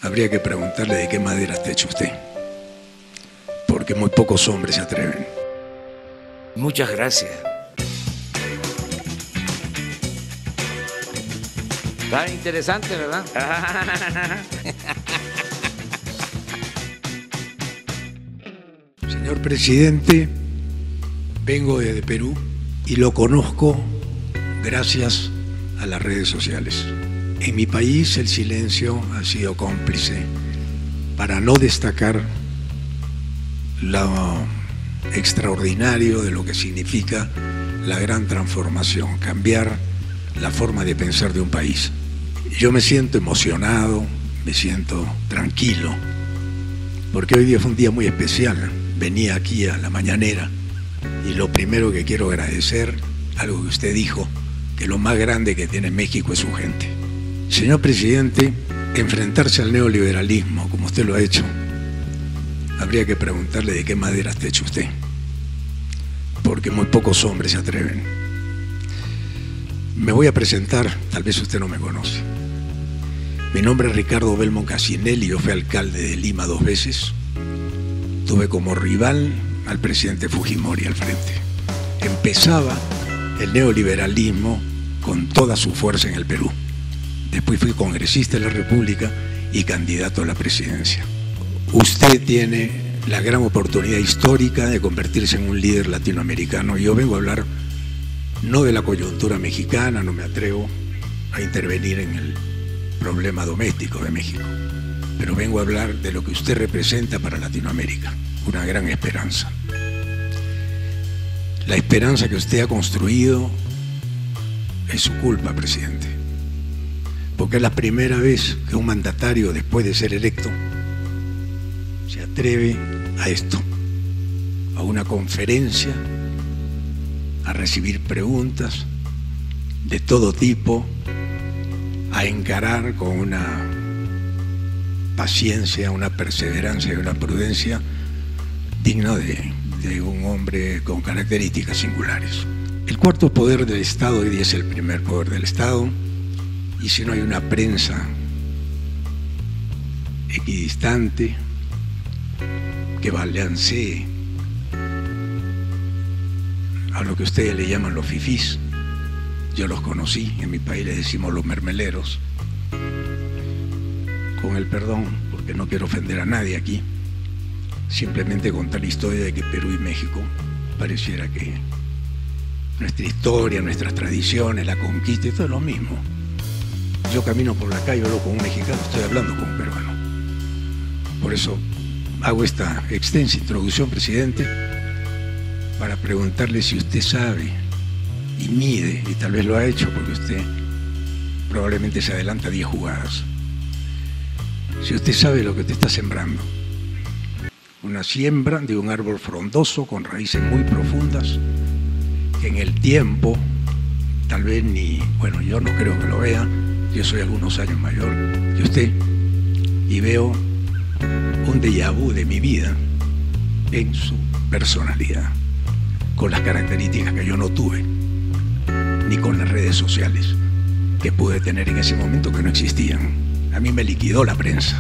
Habría que preguntarle de qué madera está hecho usted, porque muy pocos hombres se atreven. Muchas gracias. Está interesante, ¿verdad? Señor presidente, vengo desde Perú y lo conozco gracias a las redes sociales. En mi país el silencio ha sido cómplice para no destacar lo extraordinario de lo que significa la gran transformación, cambiar la forma de pensar de un país. Yo me siento emocionado, me siento tranquilo, porque hoy día fue un día muy especial. Venía aquí a la mañanera y lo primero que quiero agradecer, algo que usted dijo, que lo más grande que tiene México es su gente. Señor presidente, enfrentarse al neoliberalismo, como usted lo ha hecho, habría que preguntarle de qué madera está hecho usted, porque muy pocos hombres se atreven. Me voy a presentar, tal vez usted no me conoce. Mi nombre es Ricardo Belmont Casinelli, yo fui alcalde de Lima 2 veces. Tuve como rival al presidente Fujimori al frente. Empezaba el neoliberalismo con toda su fuerza en el Perú. Después fui congresista de la República y candidato a la presidencia. Usted tiene la gran oportunidad histórica de convertirse en un líder latinoamericano. Yo vengo a hablar no de la coyuntura mexicana, no me atrevo a intervenir en el problema doméstico de México, pero vengo a hablar de lo que usted representa para Latinoamérica, una gran esperanza. La esperanza que usted ha construido es su culpa, presidente, porque es la primera vez que un mandatario, después de ser electo, se atreve a esto, a una conferencia, a recibir preguntas de todo tipo, a encarar con una paciencia, una perseverancia y una prudencia digna de un hombre con características singulares. El cuarto poder del Estado hoy día es el primer poder del Estado, y si no hay una prensa equidistante que balancee a lo que ustedes le llaman los fifís, yo los conocí, en mi país le decimos los mermeleros, con el perdón, porque no quiero ofender a nadie aquí, simplemente contar la historia de que Perú y México pareciera que nuestra historia, nuestras tradiciones, la conquista, todo es lo mismo. Yo camino por la calle, hablo con un mexicano, estoy hablando con un peruano. Por eso hago esta extensa introducción, presidente, para preguntarle si usted sabe y mide, y tal vez lo ha hecho porque usted probablemente se adelanta 10 jugadas. Si usted sabe lo que usted está sembrando, una siembra de un árbol frondoso con raíces muy profundas, que en el tiempo, tal vez ni, bueno, yo no creo que lo vea, yo soy algunos años mayor que usted, y veo un déjà vu de mi vida en su personalidad, con las características que yo no tuve, ni con las redes sociales que pude tener en ese momento que no existían. A mí me liquidó la prensa.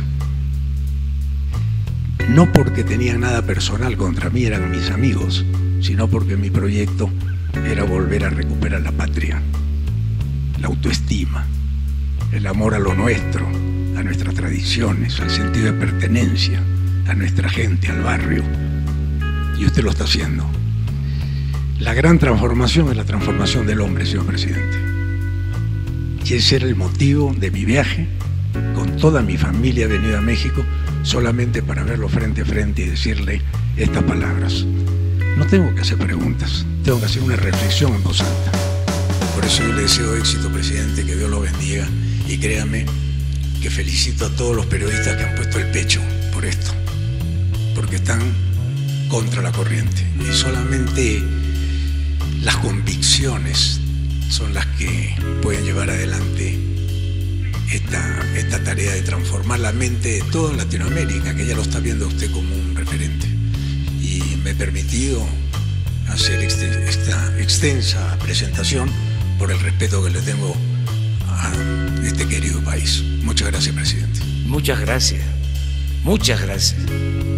No porque tenían nada personal contra mí, eran mis amigos, sino porque mi proyecto era volver a recuperar la patria, la autoestima, el amor a lo nuestro, a nuestras tradiciones, al sentido de pertenencia, a nuestra gente, al barrio. Y usted lo está haciendo. La gran transformación es la transformación del hombre, señor presidente. Y ese era el motivo de mi viaje. Con toda mi familia he venido a México solamente para verlo frente a frente y decirle estas palabras. No tengo que hacer preguntas, tengo que hacer una reflexión en voz alta. Por eso yo le deseo éxito, presidente, que Dios lo bendiga, y créame que felicito a todos los periodistas que han puesto el pecho por esto, porque están contra la corriente, y solamente las convicciones son las que pueden llevar adelante esta tarea de transformar la mente de toda Latinoamérica, que ya lo está viendo usted como un referente. Y me he permitido hacer esta extensa presentación por el respeto que le tengo a este querido país. Muchas gracias, presidente. Muchas gracias. Muchas gracias.